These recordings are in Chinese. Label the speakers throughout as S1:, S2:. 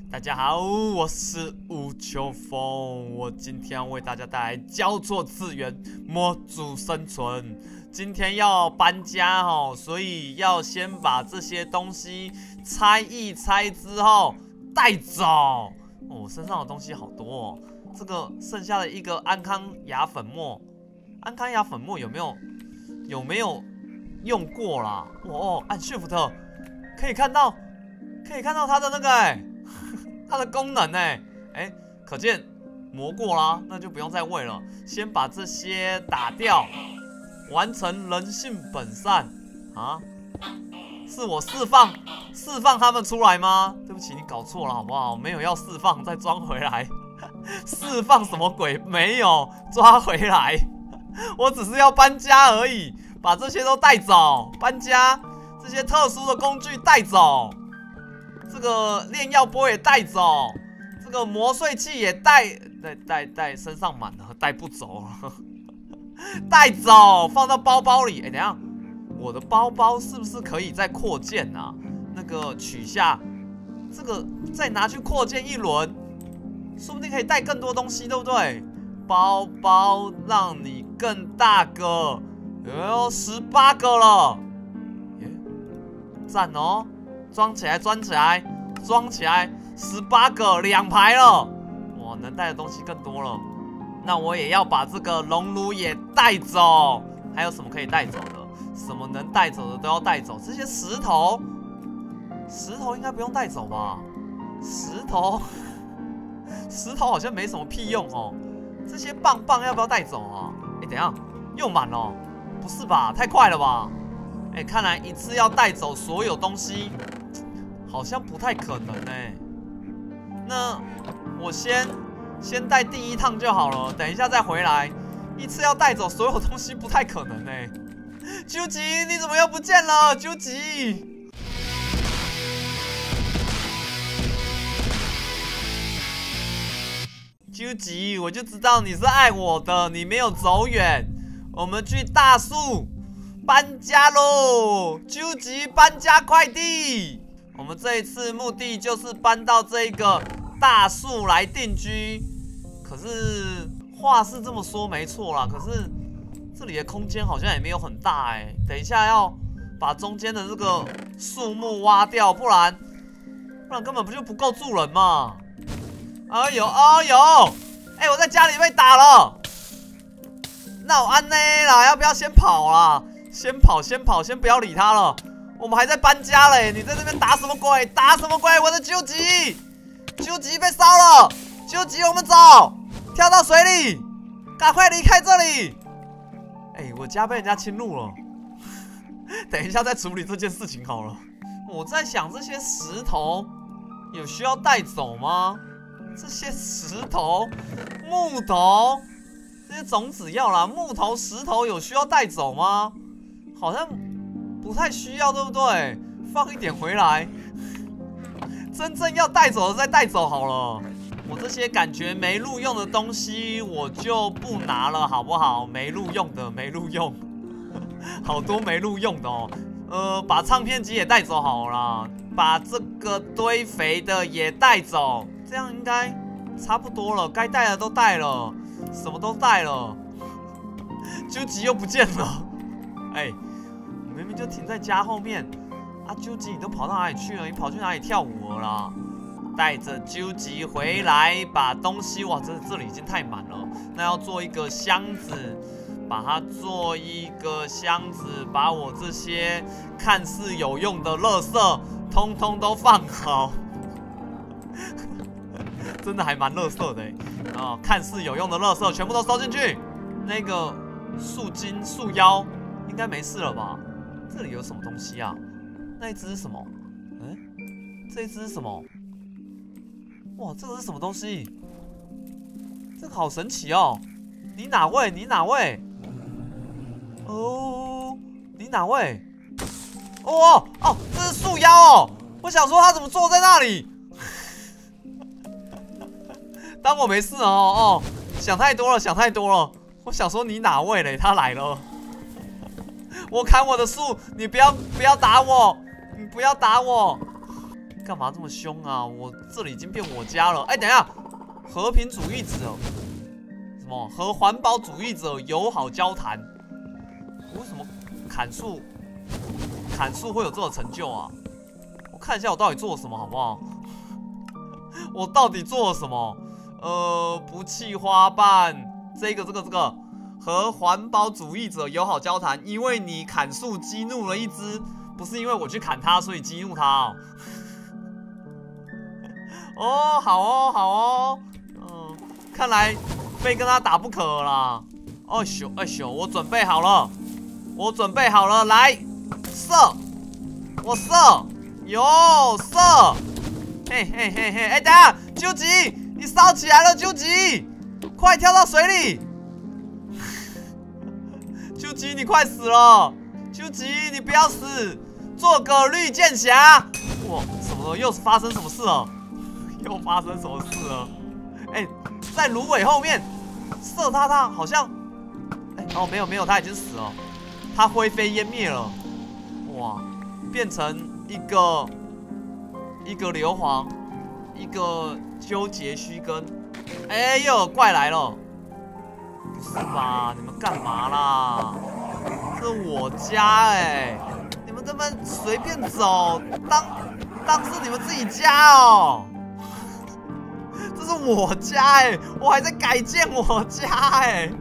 S1: 大家好，我是吴秋风，我今天要为大家带来交错次元模组生存。今天要搬家哦，所以要先把这些东西拆一拆之后带走。哦，我身上的东西好多哦。这个剩下的一个安康亚粉末，安康亚粉末有没有用过啦？哦，按 Shift 可以看到它的那个它的功能可见磨过啦，那就不用再喂了。先把这些打掉，完成人性本善啊！是我释放他们出来吗？对不起，你搞错了好不好？没有要释放，再装回来。释放什么鬼？没有，抓回来。我只是要搬家而已，把这些都带走。搬家，这些特殊的工具带走。这个炼药钵也带走，这个磨碎器也带身上满了，带不走了，带走，放到包包里。等一下，我的包包是不是可以再扩建啊？那个取下这个，再拿去扩建一轮，说不定可以带更多东西，对不对？包包让你更大个，有18个了，赞哦！装起来，18个，2排了，哇，能带的东西更多了。那我也要把这个熔炉也带走。还有什么可以带走的？什么能带走的都要带走。这些石头应该不用带走吧？石头好像没什么屁用哦。这些棒棒要不要带走啊？等一下，又满了，不是吧？太快了吧？看来一次要带走所有东西，好像不太可能那我先带第一趟就好了，等一下再回来。一次要带走所有东西不太可能究吉，你怎么又不见了？究吉，究吉，我就知道你是爱我的，你没有走远。我们去大树搬家喽！究极搬家快递，我们这一次目的就是搬到这个大树来定居。可是话是这么说没错啦，可是这里的空间好像也没有很大等一下要把中间的这个树木挖掉，不然根本就不够住人嘛！哎呦！我在家里被打了，那我安呢啦？要不要先跑啦？先跑，先不要理他了。我们还在搬家嘞，你在这边打什么鬼？打什么鬼？我的究极被烧了！究极，我们走，跳到水里，赶快离开这里！我家被人家侵入了，等一下再处理这件事情好了。我在想，这些石头有需要带走吗？这些石头、木头，这些种子要啦，木头、石头有需要带走吗？好像不太需要，对不对？放一点回来，真正要带走的再带走好了。我这些感觉没录用的东西，我就不拿了，好不好？没录用的，没录用，好多没录用的哦。把唱片机也带走好了，把这个堆肥的也带走，这样应该差不多了。该带的都带了，什么都带了。究极又不见了，明明就停在家后面啊！究极，你都跑到哪里去了？你跑去哪里跳舞了啦？带着究极回来，把东西哇，这里已经太满了。那要做一个箱子，把它做一个箱子，把我这些看似有用的垃圾，通通都放好。真的还蛮垃圾的看似有用的垃圾全部都收进去。那个树精、树妖应该没事了吧？这里有什么东西啊？那一只是什么？这一只是什么？哇，这个是什么东西？这个好神奇哦！你哪位？哦，你哪位？哦，这是树妖哦！我想说他怎么坐在那里？当我没事想太多了。我想说你哪位嘞？他来了。我砍我的树，你不要打我，你不要打我！ 干嘛这么凶啊？我这里已经变我家了。哎，等一下，和平主义者，什么和环保主义者友好交谈？为什么砍树会有这种成就啊？我看一下我到底做了什么好不好？我到底做了什么？不弃花瓣，这个和环保主义者友好交谈，因为你砍树激怒了一只，不是因为我去砍它，所以激怒它哦。哦，好哦，看来非跟他打不可啦。哦咻，我准备好了，来射，我射，有射，嘿，哎，等一下，究极，你烧起来了，究极，快跳到水里，究极你快死了，究极你不要死，做个绿箭侠。哇，什么又发生什么事了？又发生什么事了？哎，在芦苇后面射他好像，哎，哦，没有，他已经死了，他灰飞烟灭了。哇，变成一个硫磺，一个纠结须根。哎，又有怪来了，不是吧？你们干嘛啦？这是我家哎，你们这么随便走，当是你们自己家哦。这是我家哎，我还在改建我家哎，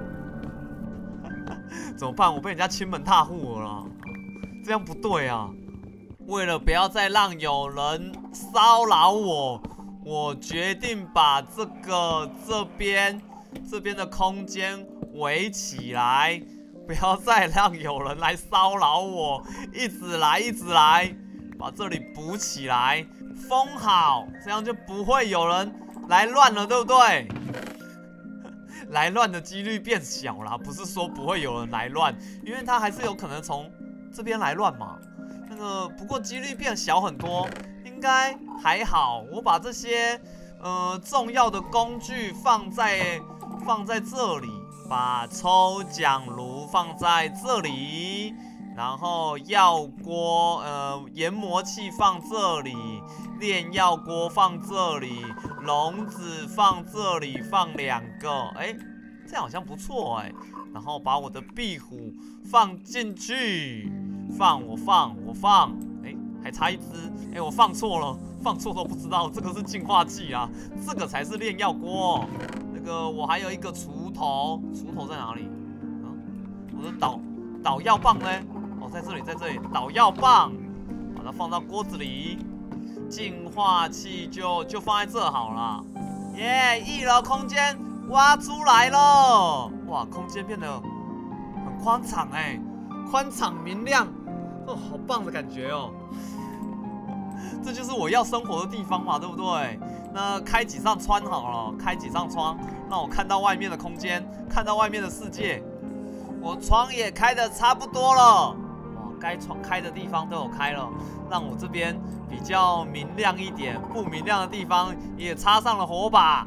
S1: 怎么办？我被人家亲门踏户了啦，这样不对啊！为了不要再让有人骚扰我，我决定把这边的空间围起来，不要再让有人来骚扰我，一直来，把这里补起来，封好，这样就不会有人来乱了，对不对？来乱的几率变小啦，不是说不会有人来乱，因为他还是有可能从这边来乱嘛。不过几率变小很多，应该还好。我把这些重要的工具放在这里，把抽奖炉放在这里，然后药锅研磨器放这里，炼药锅放这里，笼子放这里，放2个，哎，这样好像不错哎。然后把我的壁虎放进去，我放，哎，还差一只，哎，我放错了，放错都不知道，这个是净化器啊，这个才是炼药锅。那个我还有一个锄头在哪里？我的捣药棒呢？哦，在这里，捣药棒，把它放到锅子里。净化器就放在这好了。耶，1楼空间挖出来了！哇，空间变得很宽敞哎，宽敞明亮，哦，好棒的感觉哦。这就是我要生活的地方嘛，对不对？那开几扇窗好了，开几扇窗，让我看到外面的空间，看到外面的世界。我窗也开得差不多了，哇，该窗开的地方都有开了，让我这边比较明亮一点，不明亮的地方也插上了火把。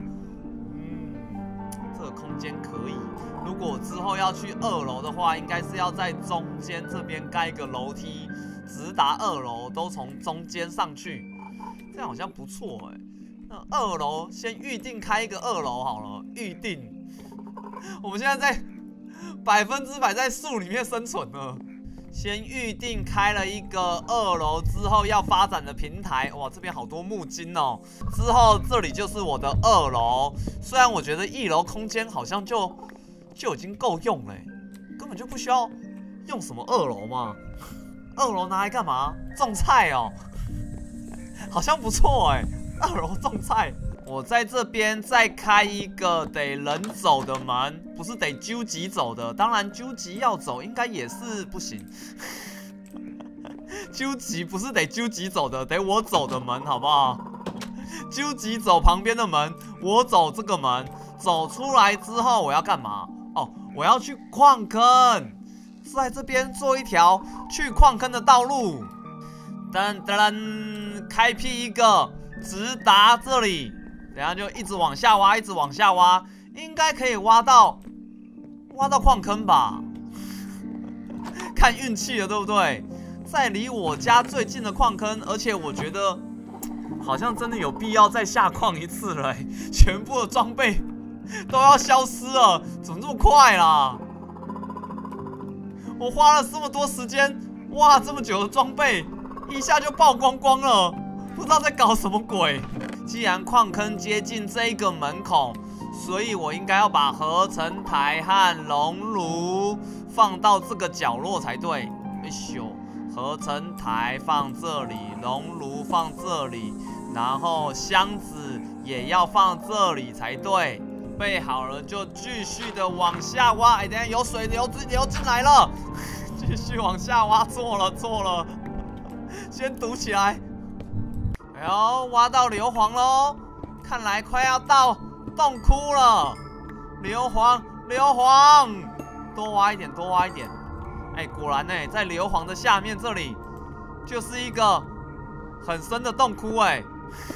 S1: 这个空间可以。如果我之后要去2楼的话，应该是要在中间这边盖一个楼梯，直达2楼，都从中间上去，这样好像不错哎。那2楼先预定开一个2楼好了，预定。我们现在在100%在树里面生存了。先预定开了一个2楼之后要发展的平台，哇，这边好多木金哦。之后这里就是我的2楼，虽然我觉得1楼空间好像就已经够用了，根本就不需要用什么2楼嘛。2楼拿来干嘛？种菜哦，好像不错哎。2楼种菜。我在这边再开一个得人走的门，不是得究极走的。当然，究极要走应该也是不行。究极不是得究极走的，得我走的门，好不好？究极走旁边的门，我走这个门。走出来之后我要干嘛？哦，我要去矿坑，在这边做一条去矿坑的道路。噔噔，开辟一个直达这里。等下就一直往下挖，应该可以挖到矿坑吧？看运气了，对不对？在离我家最近的矿坑，而且我觉得好像真的有必要再下矿一次了欸，全部的装备都要消失了，怎么这么快啦？我花了这么多时间，哇，这么久的装备一下就爆光光了，不知道在搞什么鬼。既然矿坑接近这个门口，所以我应该要把合成台和熔炉放到这个角落才对。哎咻，合成台放这里，熔炉放这里，然后箱子也要放这里才对。备好了就继续的往下挖。哎，等一下有水流进来了，继续往下挖。错了，先堵起来。哎呦，挖到硫磺喽，看来快要到洞窟了。硫磺，多挖一点。哎，果然呢，在硫磺的下面这里就是一个很深的洞窟哎，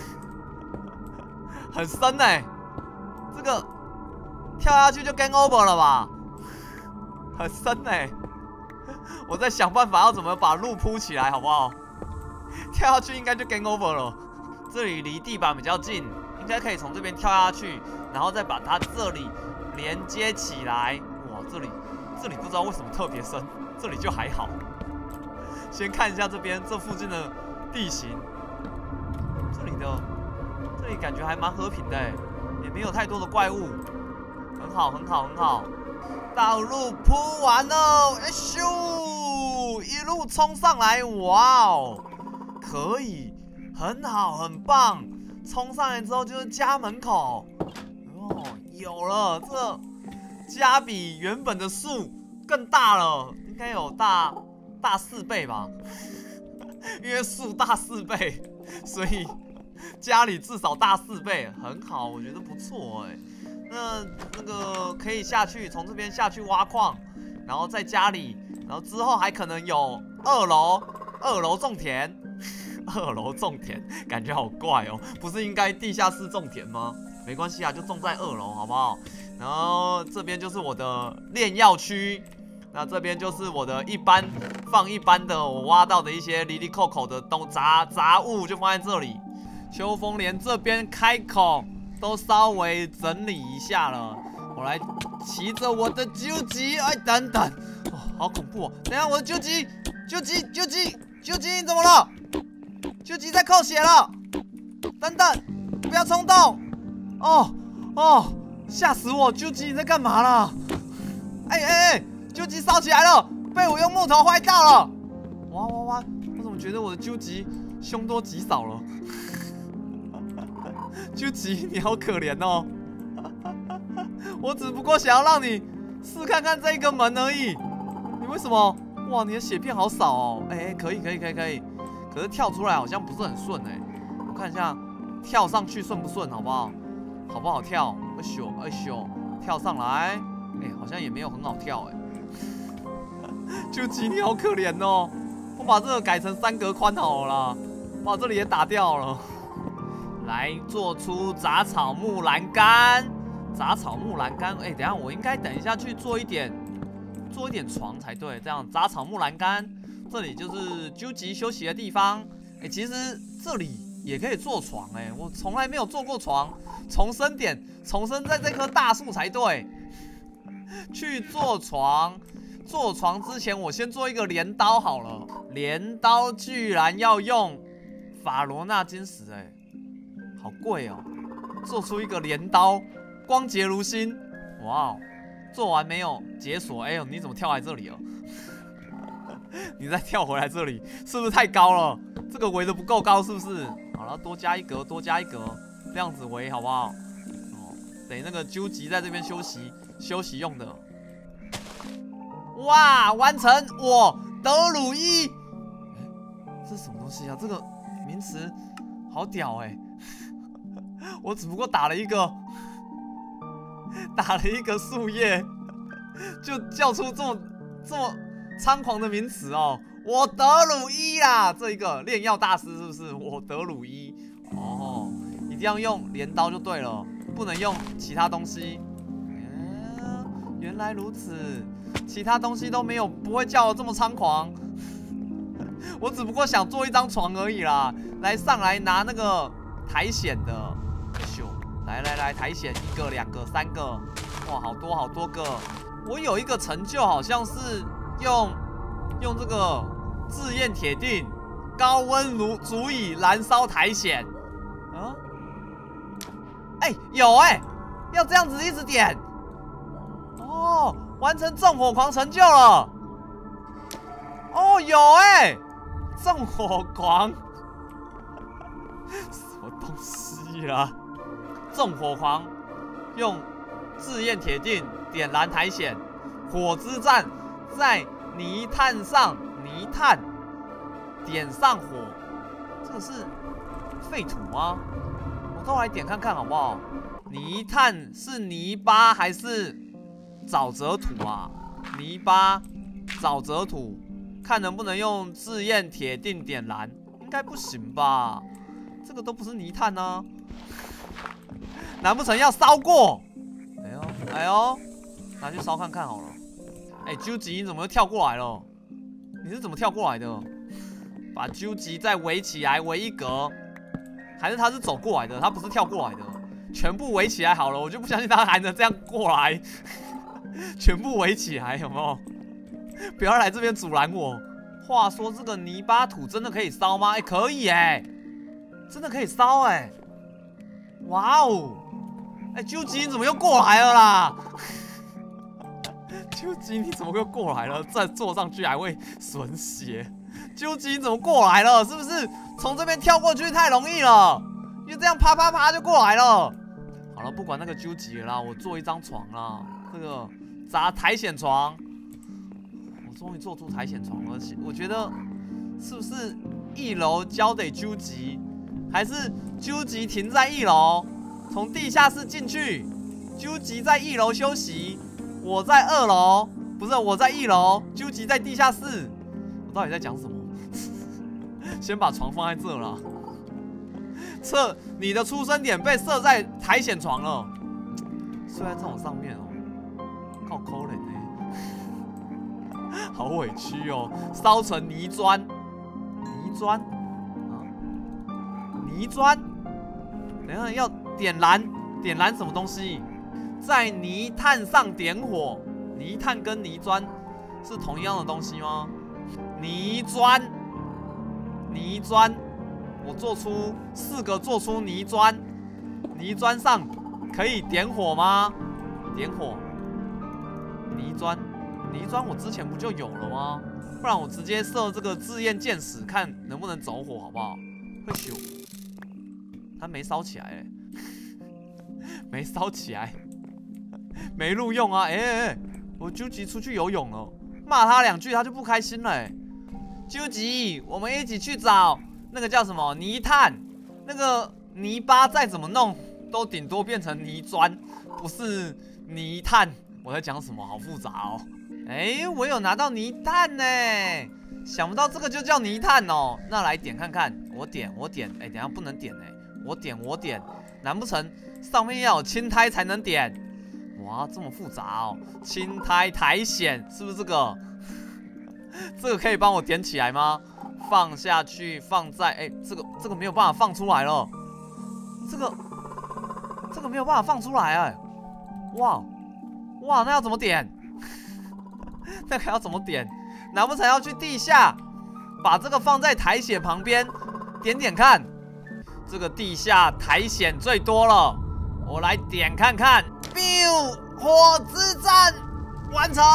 S1: 很深哎，这个跳下去就 game over 了吧？很深哎，我在想办法要怎么把路铺起来，好不好？跳下去应该就 game over 了。这里离地板比较近，应该可以从这边跳下去，然后再把它这里连接起来。哇，这里不知道为什么特别深，这里就还好。先看一下这边这附近的地形，这里感觉还蛮和平的，也没有太多的怪物，很好。道路铺完了，哎咻，一路冲上来，哇哦，可以，很好，很棒。冲上来之后就是家门口，哦，有了，这家比原本的树更大了，应该有大4倍吧？因为树大4倍，所以家里至少大4倍，很好，我觉得不错哎。那个可以下去，从这边下去挖矿，然后在家里，然后之后还可能有2楼种田，2楼种田感觉好怪哦，不是应该地下室种田吗？没关系啊，就种在2楼好不好？然后这边就是我的炼药区，那这边就是我的放一般的我挖到的一些离离扣扣的杂物，就放在这里。秋风连这边开口都稍微整理一下了，我来骑着我的究极，哎，等等，哦，好恐怖哦！等一下我的究极，你怎么了？究极在扣血了，等等，不要冲动！哦，吓死我！究极你在干嘛啦？哎，究极烧起来了，被我用木头坏掉了！哇！我怎么觉得我的究极凶多吉少了？究极，你好可怜哦！我只不过想要让你试看看这个门而已。你为什么？哇，你的血片好少哦！哎，可以。可是跳出来好像不是很顺哎。我看一下，跳上去顺不顺，好不好？好不好跳？哎咻，跳上来，哎，好像也没有很好跳哎。究极，你好可怜哦！我把这个改成3格宽好了啦，把这里也打掉了。来做出杂草木栏杆，哎，等一下我应该等一下去做一点床才对，这样杂草木栏杆，这里就是究极休息的地方。哎，其实这里也可以做床，哎，我从来没有做过床，重生在这棵大树才对。去做床之前，我先做一个镰刀好了。镰刀居然要用法罗纳金石，哎。好贵哦！做出一个镰刀，光洁如新。哇哦！做完没有解锁？哎呦，你怎么跳来这里了？你再跳回来这里，是不是太高了？这个围的不够高，是不是？好了，多加一格，这样子围好不好？哦，等那个究极在这边休息用的。哇，完成我德鲁伊！哎，这是什么东西啊？这个名词好屌哎！我只不过打了一个树叶，就叫出这么猖狂的名词哦！我德鲁伊啦，这一个炼药大师是不是？我德鲁伊哦，一定要用镰刀就对了，不能用其他东西。原来如此，其他东西都没有，不会叫我这么猖狂。 我只不过想做一张床而已啦。来，上来拿那个苔藓的，咻！来，苔藓1个、2个、3个，哇，好多个。我有一个成就，好像是用这个炙焰铁锭，高温足以燃烧苔藓。啊？哎，有哎，要这样子一直点。哦，完成纵火狂成就了。哦，有哎，纵火狂，什么东西啦？纵火狂用炙焰铁锭点燃苔藓，火之战在泥炭上，泥炭点上火，这个是废土吗？我都来点看看好不好？泥炭是泥巴还是沼泽土啊？泥巴、沼泽土。看能不能用炙焰铁锭点燃，应该不行吧？这个都不是泥炭呢、难不成要烧过？哎呦，拿去烧看看好了。哎，究极你怎么又跳过来了？你是怎么跳过来的？把究极再围起来，围一格，还是他是走过来的？他不是跳过来的，全部围起来好了，我就不相信他还能这样过来。全部围起来，有没有？不要来这边阻拦我。话说这个泥巴土真的可以烧吗？哎，可以哎，真的可以烧哎！哇哦！哎，究极你怎么又过来了啦？究极你怎么又过来了？再坐上去还会损血。究极你怎么过来了？是不是从这边跳过去太容易了？就这样啪啪啪就过来了。好了，不管那个究极了啦，我做一张床啦，这个砸苔藓床。终于做出苔藓床了，我觉得是不是1楼交给究极，还是究极停在1楼，从地下室进去，究极在1楼休息，我在2楼，不是我在1楼，究极在地下室。我到底在讲什么？先把床放在这了。你的出生点被设在苔藓床了，睡在这种上面哦，靠可怜欸。好委屈哦，烧成泥砖，泥砖啊，泥砖。等一下要点燃什么东西？在泥炭上点火，泥炭跟泥砖是同样的东西吗？泥砖，泥砖，我做出4个，做出泥砖，泥砖上可以点火吗？点火，泥砖。泥砖我之前不就有了吗？不然我直接设这个炙焰箭矢，看能不能走火，好不好？会咻，它没烧起来哎，没烧起来，没录用啊！哎，我究极出去游泳了，骂他2句他就不开心了哎。究极，我们一起去找那个叫什么泥炭，那个泥巴再怎么弄都顶多变成泥砖，不是泥炭。我在讲什么？好复杂哦。哎，我有拿到泥炭呢，想不到这个就叫泥炭哦。那来点看看，我点，哎，等一下不能点哎，我点，难不成上面要有青苔才能点？哇，这么复杂哦！青苔苔藓是不是这个？这个可以帮我点起来吗？放下去，放在哎，这个没有办法放出来了，这个没有办法放出来哎，哇，那要怎么点？那个要怎么点？难不成要去地下，把这个放在苔藓旁边，点点看？这个地下苔藓最多了，我来点看看。biu， 火之战完成。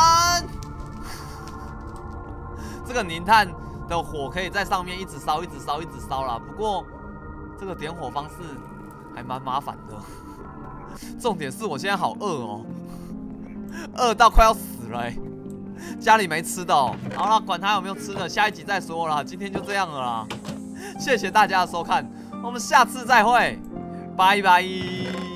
S1: 这个泥炭的火可以在上面一直烧啦。不过这个点火方式还蛮麻烦的。重点是我现在好饿哦，饿到快要死了欸。家里没吃的哦。好了，管他有没有吃的，下一集再说啦。今天就这样了啦，谢谢大家的收看，我们下次再会，拜拜。